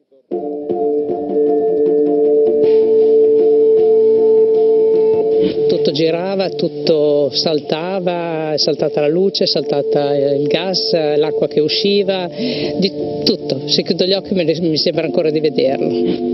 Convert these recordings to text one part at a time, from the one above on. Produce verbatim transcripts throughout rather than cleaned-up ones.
Tutto girava, tutto saltava, è saltata la luce, è saltata il gas, l'acqua che usciva, di tutto. Se chiudo gli occhi mi sembra ancora di vederlo.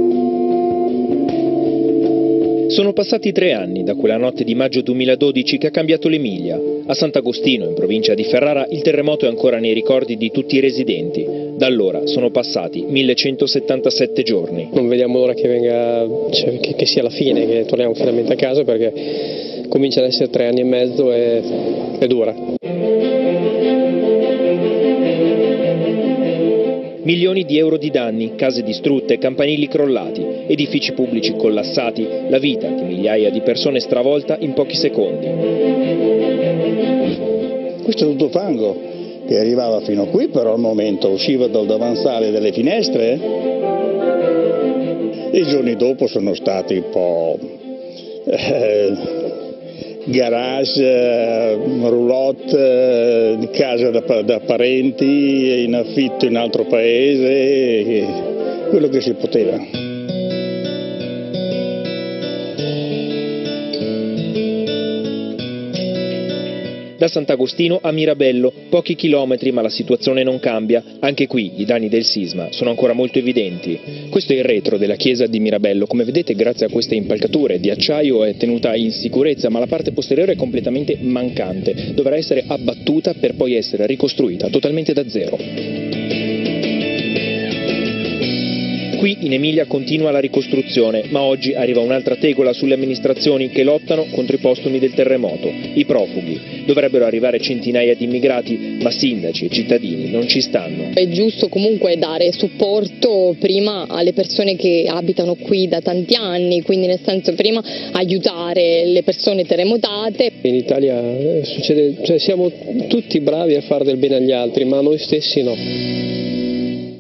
Sono passati tre anni da quella notte di maggio duemiladodici che ha cambiato l'Emilia. A Sant'Agostino, in provincia di Ferrara, il terremoto è ancora nei ricordi di tutti i residenti. Da allora sono passati millecentosettantasette giorni. Non vediamo l'ora che venga, cioè, che, che sia la fine, che torniamo finalmente a casa, perché comincia ad essere tre anni e mezzo e è dura. Milioni di euro di danni, case distrutte, campanili crollati, edifici pubblici collassati, la vita di migliaia di persone stravolta in pochi secondi. Questo è tutto fango che arrivava fino a qui, però al momento usciva dal davanzale delle finestre e i giorni dopo sono stati un po' eh, garage, eh, roulotte, eh, casa da, da parenti, in affitto in altro paese, eh, quello che si poteva. Da Sant'Agostino a Mirabello, pochi chilometri ma la situazione non cambia. Anche qui i danni del sisma sono ancora molto evidenti. Questo è il retro della chiesa di Mirabello. Come vedete, grazie a queste impalcature di acciaio è tenuta in sicurezza, ma la parte posteriore è completamente mancante. Dovrà essere abbattuta per poi essere ricostruita totalmente da zero. Qui in Emilia continua la ricostruzione, ma oggi arriva un'altra tegola sulle amministrazioni che lottano contro i postumi del terremoto, i profughi. Dovrebbero arrivare centinaia di immigrati, ma sindaci e cittadini non ci stanno. È giusto comunque dare supporto prima alle persone che abitano qui da tanti anni, quindi nel senso prima aiutare le persone terremotate. In Italia succede, cioè siamo tutti bravi a fare del bene agli altri, ma noi stessi no.